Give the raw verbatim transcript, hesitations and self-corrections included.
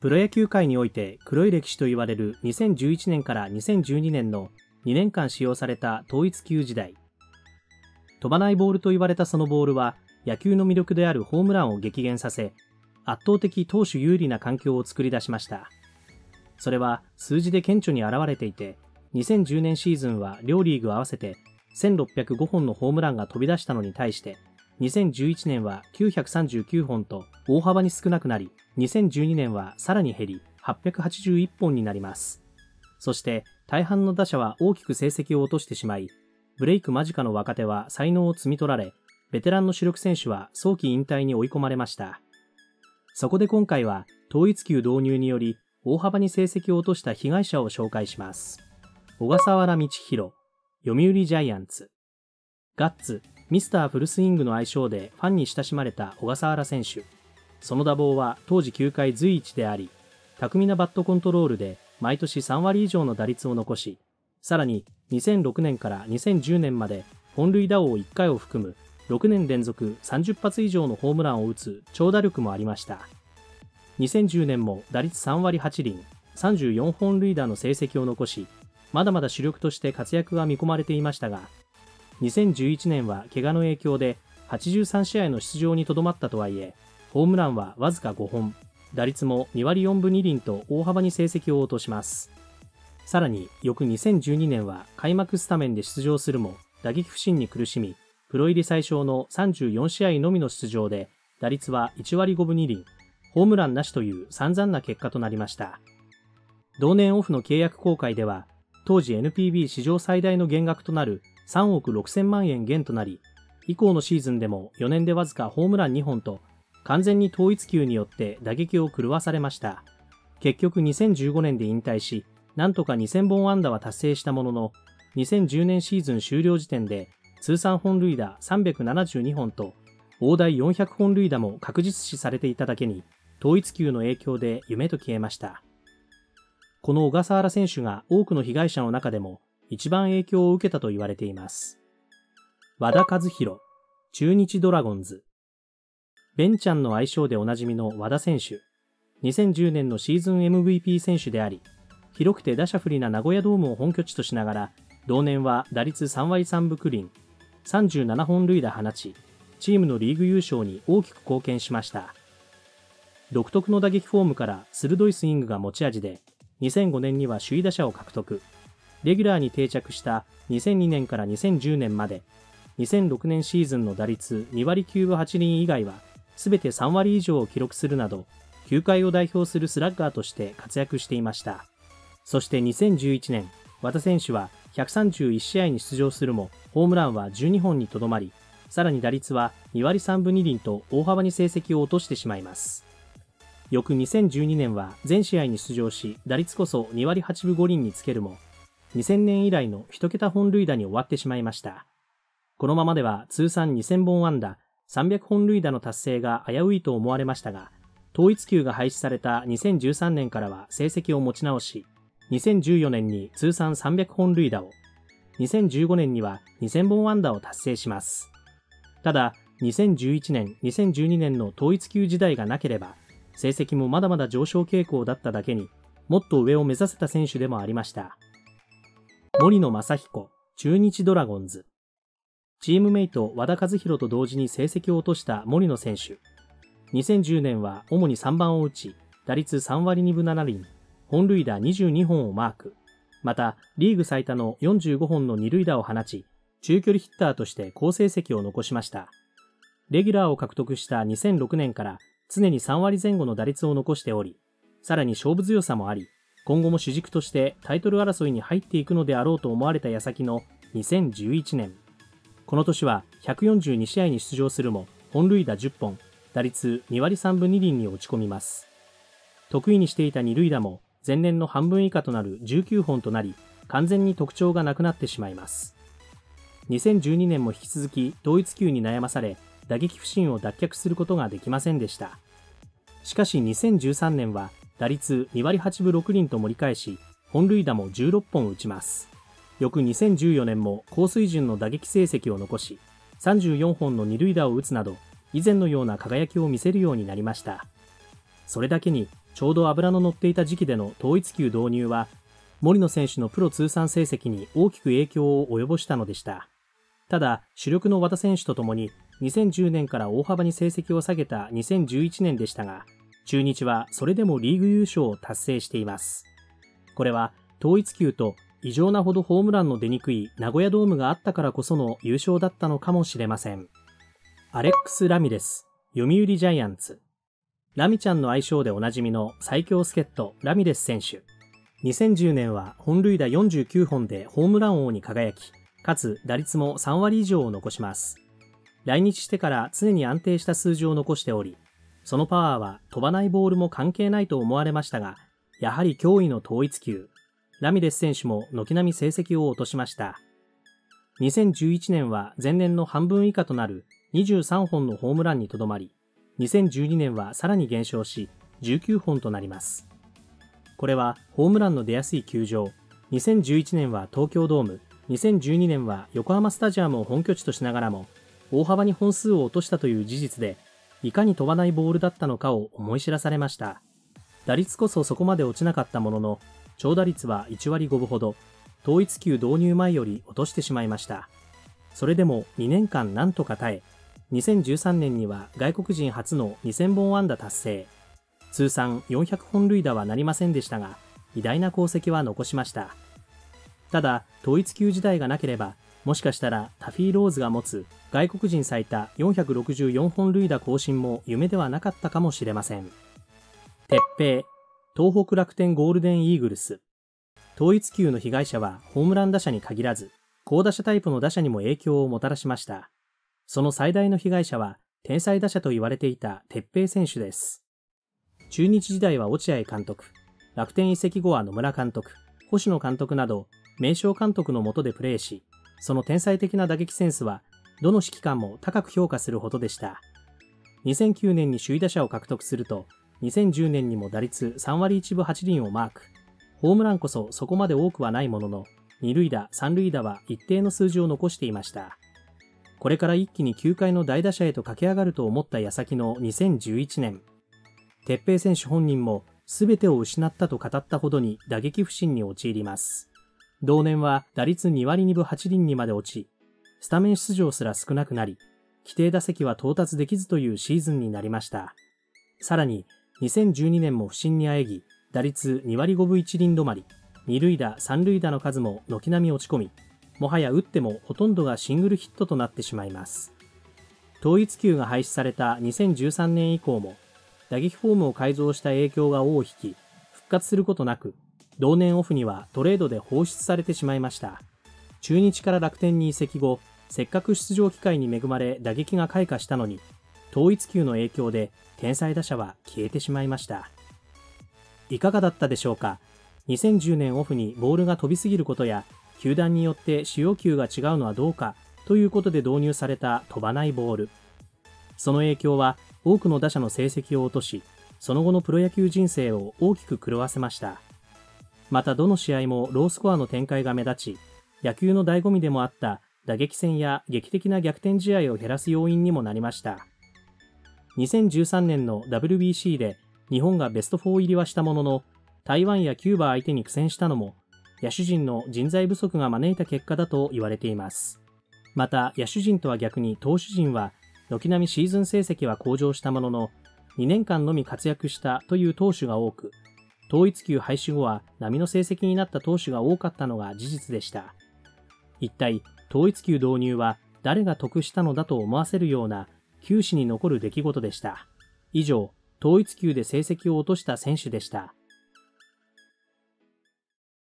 プロ野球界において黒い歴史と言われるにせんじゅういちねんからにせんじゅうにねんのにねんかん使用された統一球時代。飛ばないボールと言われたそのボールは野球の魅力であるホームランを激減させ、圧倒的投手有利な環境を作り出しました。それは数字で顕著に現れていて、にせんじゅうねんシーズンは両リーグ合わせてせんろっぴゃくごほんのホームランが飛び出したのに対して、にせんじゅういちねんはきゅうひゃくさんじゅうきゅうほんと大幅に少なくなり、にせんじゅうにねんはさらに減りはっぴゃくはちじゅういっぽんになります。そして大半の打者は大きく成績を落としてしまい、ブレイク間近の若手は才能を摘み取られ、ベテランの主力選手は早期引退に追い込まれました。そこで今回は統一球導入により大幅に成績を落とした被害者を紹介します。小笠原道弘、読売ジャイアンツ。ガッツ、ミスターフルスイングの愛称でファンに親しまれた小笠原選手。その打棒は当時球界随一であり、巧みなバットコントロールで毎年さんわり以上の打率を残し、さらににせんろくねんからにせんじゅうねんまで本塁打王いっかいを含むろくねん連続さんじゅっぱつ以上のホームランを打つ長打力もありました。にせんじゅうねんも打率さんわりはちりん、さんじゅうよんほんるいだの成績を残し、まだまだ主力として活躍が見込まれていましたが、にせんじゅういちねんは怪我の影響ではちじゅうさんしあいの出場にとどまったとはいえ、ホームランはわずかごほん、打率もにわりよんぶにりんと大幅に成績を落とします。さらに翌にせんじゅうにねんは開幕スタメンで出場するも打撃不振に苦しみ、プロ入り最小のさんじゅうよんしあいのみの出場で打率はいちわりごぶにりん、ホームランなしという散々な結果となりました。同年オフの契約更改では、当時 エヌピービー 史上最大の減額となるさんおくろくせんまんえん減となり、以降のシーズンでもよねんでわずかホームランにほんと、完全に統一球によって打撃を狂わされました。結局にせんじゅうごねんで引退し、なんとかにせんぼん安打は達成したものの、にせんじゅうねんシーズン終了時点で通算本塁打さんびゃくななじゅうにほんと、大台よんひゃくほんるいだも確実視されていただけに、統一球の影響で夢と消えました。この小笠原選手が多くの被害者の中でも一番影響を受けたと言われています。和田一浩、中日ドラゴンズ。ベンちゃんの愛称でおなじみの和田選手。にせんじゅうねんのシーズン エムブイピー 選手であり、広くて打者不利な名古屋ドームを本拠地としながら、同年は打率さんわりさんぶくりん、さんじゅうななほんるいだ放ち、チームのリーグ優勝に大きく貢献しました。独特の打撃フォームから鋭いスイングが持ち味で、にせんごねんには首位打者を獲得。レギュラーに定着したにせんにねんからにせんじゅうねんまで、にせんろくねんシーズンの打率にわりきゅうぶはちりん以外は、すべてさんわり以上を記録するなど、球界を代表するスラッガーとして活躍していました。そしてにせんじゅういちねん、和田選手はひゃくさんじゅういちしあいに出場するも、ホームランはじゅうにほんにとどまり、さらに打率はにわりさんぶにりんと大幅に成績を落としてしまいます。翌にせんじゅうにねんは全試合に出場し、打率こそにわりはちぶごりんにつけるも、にせんねん以来のいちけた本塁打に終わってしまいました。このままでは通算にせんぼん安打、さんびゃくほんるいだの達成が危ういと思われましたが、統一球が廃止されたにせんじゅうさんねんからは成績を持ち直し、にせんじゅうよねんに通算さんびゃくほんるいだを、にせんじゅうごねんにはにせんぼん安打を達成します。ただ、にせんじゅういちねん、にせんじゅうにねんの統一球時代がなければ、成績もまだまだ上昇傾向だっただけに、もっと上を目指せた選手でもありました。森野正彦、中日ドラゴンズ。チームメイト和田一浩と同時に成績を落とした森野選手。にせんじゅうねんは主にさんばんを打ち、打率さんわりにぶななりん、本塁打にじゅうにほんをマーク。また、リーグ最多のよんじゅうごほんの二塁打を放ち、中距離ヒッターとして好成績を残しました。レギュラーを獲得したにせんろくねんから常にさんわりぜん後の打率を残しており、さらに勝負強さもあり、今後も主軸としてタイトル争いに入っていくのであろうと思われた矢先のにせんじゅういちねん。この年はひゃくよんじゅうにしあいに出場するも、本塁打じゅっぽん、打率にわりさんぶにりんに落ち込みます。得意にしていた二塁打も前年の半分以下となるじゅうきゅうほんとなり、完全に特徴がなくなってしまいます。にせんじゅうにねんも引き続き統一球に悩まされ、打撃不振を脱却することができませんでした。しかしにせんじゅうさんねんは打率にわりはちぶろくりんと盛り返し、本塁打もじゅうろっぽん打ちます。翌にせんじゅうよねんも高水準の打撃成績を残し、さんじゅうよんほんの二塁打を打つなど、以前のような輝きを見せるようになりました。それだけにちょうど脂の乗っていた時期での統一球導入は、森野選手のプロ通算成績に大きく影響を及ぼしたのでした。ただ、主力の和田選手とともににせんじゅうねんから大幅に成績を下げたにせんじゅういちねんでしたが、中日はそれでもリーグ優勝を達成しています。これは統一球と異常なほどホームランの出にくい名古屋ドームがあったからこその優勝だったのかもしれません。アレックス・ラミレス、読売ジャイアンツ。ラミちゃんの愛称でおなじみの最強助っ人ラミレス選手。にせんじゅうねんは本塁打よんじゅうきゅうほんでホームラン王に輝き、かつ打率もさんわり以上を残します。来日してから常に安定した数字を残しており、そのパワーは飛ばないボールも関係ないと思われましたが、やはり驚異の統一球。ラミレス選手も軒並み成績を落としました。にせんじゅういちねんは前年の半分以下となるにじゅうさんほんのホームランにとどまり、にせんじゅうにねんはさらに減少しじゅうきゅうほんとなります。これはホームランの出やすい球場、にせんじゅういちねんは東京ドーム、にせんじゅうにねんは横浜スタジアムを本拠地としながらも、大幅に本数を落としたという事実で、いかに飛ばないボールだったのかを思い知らされました。打率こそそこまで落ちなかったものの、長打率はいちわりごぶほど、統一球導入前より落としてしまいました。それでもにねんかんなんとか耐え、にせんじゅうさんねんには外国人初のにせんぼん安打達成。通算よんひゃくほん塁打はなりませんでしたが、偉大な功績は残しました。ただ、統一球時代がなければ、もしかしたらタフィー・ローズが持つ外国人最多よんひゃくろくじゅうよんほん塁打更新も夢ではなかったかもしれません。鉄平、東北楽天ゴールデンイーグルス。統一球の被害者はホームラン打者に限らず、好打者タイプの打者にも影響をもたらしました。その最大の被害者は、天才打者と言われていた鉄平選手です。中日時代は落合監督、楽天移籍後は野村監督、星野監督など、名将監督の下でプレーし、その天才的な打撃センスは、どの指揮官も高く評価するほどでした。にせんきゅうねんに首位打者を獲得すると、にせんじゅうねんにも打率さんわりいちぶはちりんをマーク。ホームランこそそこまで多くはないものの、に塁打、さん塁打は一定の数字を残していました。これから一気に球界の大打者へと駆け上がると思った矢先のにせんじゅういちねん。鉄平選手本人も全てを失ったと語ったほどに打撃不振に陥ります。同年は打率にわりにぶはちりんにまで落ち、スタメン出場すら少なくなり、規定打席は到達できずというシーズンになりました。さらに、にせんじゅうにねんも不振にあえぎ、打率にわりごぶいちりん止まり、に塁打、さん塁打の数も軒並み落ち込み、もはや打ってもほとんどがシングルヒットとなってしまいます。統一球が廃止されたにせんじゅうさんねん以降も、打撃フォームを改造した影響が尾を引き、復活することなく、同年オフにはトレードで放出されてしまいました。中日から楽天に移籍後、せっかく出場機会に恵まれ打撃が開花したのに、統一球の影響で天才打者は消えてしまいました。いかがだったでしょうか。にせんじゅうねんオフにボールが飛びすぎることや、球団によって使用球が違うのはどうかということで導入された飛ばないボール。その影響は多くの打者の成績を落とし、その後のプロ野球人生を大きく狂わせました。またどの試合もロースコアの展開が目立ち、野球の醍醐味でもあった打撃戦や劇的な逆転試合を減らす要因にもなりました。にせんじゅうさんねんの ダブリュービーシー で日本がベストフォー入りはしたものの、台湾やキューバ相手に苦戦したのも、野手陣の人材不足が招いた結果だと言われています。また野手陣とは逆に投手陣は、軒並みシーズン成績は向上したものの、にねんかんのみ活躍したという投手が多く、統一球廃止後は波の成績になった投手が多かったのが事実でした。一体、統一球導入は誰が得したのだと思わせるような球史に残る出来事でした。以上、統一球で成績を落とした選手でした。